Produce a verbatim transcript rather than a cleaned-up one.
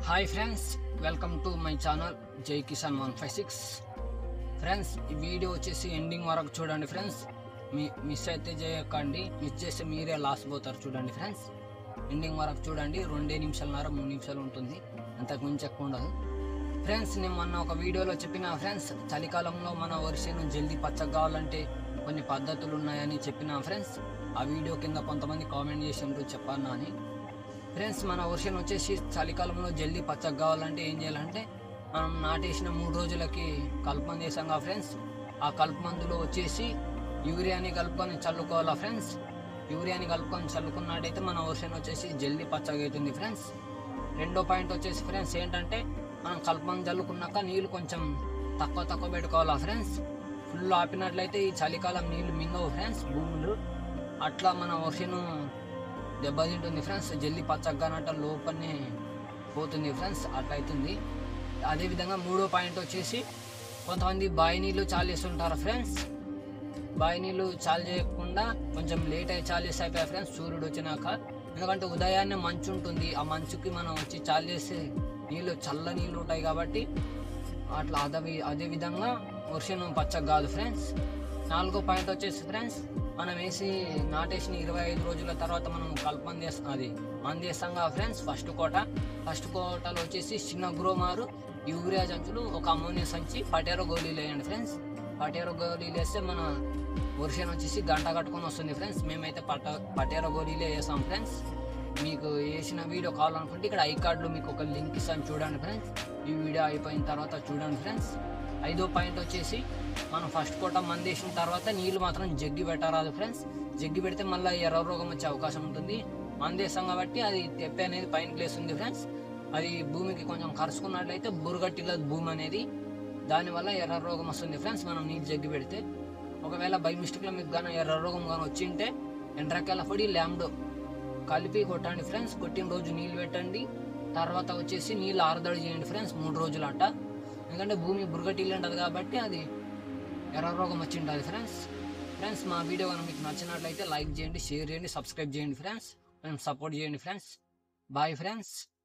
Hi friends, welcome to my channel Jai Kisan one five six. Friends, ఈ video వచ్చేసి ending వరకు చూడండి ఫ్రెండ్స్. మీ miss అయితే చేయకండి, మిస్ చేస్తే మీరే లాస్ పోతారు. చూడండి ఫ్రెండ్స్, ఎండింగ్ వరకు చూడండి. రెండే నిమిషాలన్నర మూడు నిమిషాలు ఉంటుంది, అంతకు మించి ఎక్కువ ఉండదు. ఫ్రెండ్స్, నేను మొన్న ఒక వీడియోలో చెప్పిన ఫ్రెండ్స్, చలికాలంలో మన వరిసేను జల్దీ పచ్చగా కావాలంటే కొన్ని పద్ధతులు ఉన్నాయని చెప్పిన ఫ్రెండ్స్. ఆ వీడియో కింద కొంతమంది కామెంట్ చేసిండ్రు చెప్పాను అని. ఫ్రెండ్స్, మన వర్షం వచ్చేసి చలికాలంలో జల్దీ పచ్చగా కావాలంటే ఏం చేయాలంటే, మనం నాటేసిన మూడు రోజులకి కలుపుమంది వేసాం కదా ఫ్రెండ్స్. ఆ కలుపు మందులో వచ్చేసి యూరియాని కలుపుకొని చల్లుకోవాలా ఫ్రెండ్స్. యూరియాని కలుపుకొని చల్లుకున్నట్టయితే మన వర్షం వచ్చేసి జల్దీ పచ్చగా అవుతుంది ఫ్రెండ్స్. రెండో పాయింట్ వచ్చేసి ఫ్రెండ్స్ ఏంటంటే, మనం కలుపు మందు చల్లుకున్నాక నీళ్ళు కొంచెం తక్కువ తక్కువ పెట్టుకోవాలా ఫ్రెండ్స్. ఫుల్ ఆపినట్లయితే ఈ చలికాలం నీళ్ళు మింగవు ఫ్రెండ్స్ భూములు. అట్లా మన వర్షను దెబ్బతింటుంది ఫ్రెండ్స్. జల్దీ పచ్చగానంట లోపలనే పోతుంది ఫ్రెండ్స్, అట్లా అవుతుంది. అదేవిధంగా మూడో పాయింట్ వచ్చేసి, కొంతమంది బావి నీళ్ళు చాలు చేస్తుంటారు ఫ్రెండ్స్. బావి నీళ్ళు చాలు చేయకుండా కొంచెం లేట్ అయ్యి చాలు చేసి అయిపోయాయి ఫ్రెండ్స్ సూర్యుడు వచ్చినాక. ఎందుకంటే ఉదయాన్నే మంచు ఉంటుంది, ఆ మంచుకి మనం వచ్చి చాలు చేసే నీళ్ళు చల్ల నీళ్ళు ఉంటాయి కాబట్టి అట్లా అదే అదేవిధంగా వర్షం పచ్చగా కాదు ఫ్రెండ్స్. నాలుగో పాయింట్ వచ్చేసి ఫ్రెండ్స్, మనం వేసి నాటేసిన ఇరవై ఐదు రోజుల తర్వాత మనం కలుపమంది వేస్తాం, అది మంది వేస్తాం కదా ఫ్రెండ్స్. ఫస్ట్ కోట ఫస్ట్ కోటలో వచ్చేసి చిన్న గ్రోమారు, యూరియా జంతులు, ఒక అమోనియా సంచి, పటేరో గోళీలు వేయండి ఫ్రెండ్స్. పటేరో గోళీలు వేస్తే మన వర్షం వచ్చేసి గంట కట్టుకొని వస్తుంది ఫ్రెండ్స్. మేమైతే పట పటేరో గోళీలే వేసాం ఫ్రెండ్స్. మీకు వేసిన వీడియో కావాలనుకుంటే ఇక్కడ ఐ కార్డులో మీకు ఒక లింక్ ఇస్తాను, చూడండి ఫ్రెండ్స్. ఈ వీడియో అయిపోయిన తర్వాత చూడండి ఫ్రెండ్స్. ఐదో పాయింట్ వచ్చేసి, మనం ఫస్ట్ కోట మంది వేసిన తర్వాత నీళ్ళు మాత్రం జగ్గి పెట్టరాదు ఫ్రెండ్స్. జగ్గి పెడితే మళ్ళీ ఎర్ర రోగం వచ్చే అవకాశం ఉంటుంది. మంది వేస్తాం కాబట్టి అది తెప్పి అనేది పైన లేస్తుంది ఫ్రెండ్స్. అది భూమికి కొంచెం కరుచుకున్నట్లయితే బురగట్టిల భూమి అనేది, దానివల్ల ఎర్ర రోగం వస్తుంది ఫ్రెండ్స్ మనం నీళ్ళు జగ్గి పెడితే. ఒకవేళ బై మిస్టేక్లో మీకు కానీ ఎర్ర రోగం కానీ వచ్చింటే ఎండ్రకాయల పొడి ల్యాండో కలిపి కొట్టండి ఫ్రెండ్స్. కొట్టిన రోజు నీళ్ళు పెట్టండి, తర్వాత వచ్చేసి నీళ్ళు ఆరదడి చేయండి ఫ్రెండ్స్ మూడు రోజులు అట్ట. ఎందుకంటే భూమి బురగటిల్లు ఉంటుంది కాబట్టి అది ఎర్ర రోగం వచ్చి ఉంటుంది ఫ్రెండ్స్. ఫ్రెండ్స్, మా వీడియో కనుక మీకు నచ్చినట్లయితే లైక్ చేయండి, షేర్ చేయండి, సబ్స్క్రైబ్ చేయండి ఫ్రెండ్స్. సపోర్ట్ చేయండి ఫ్రెండ్స్. Bye friends.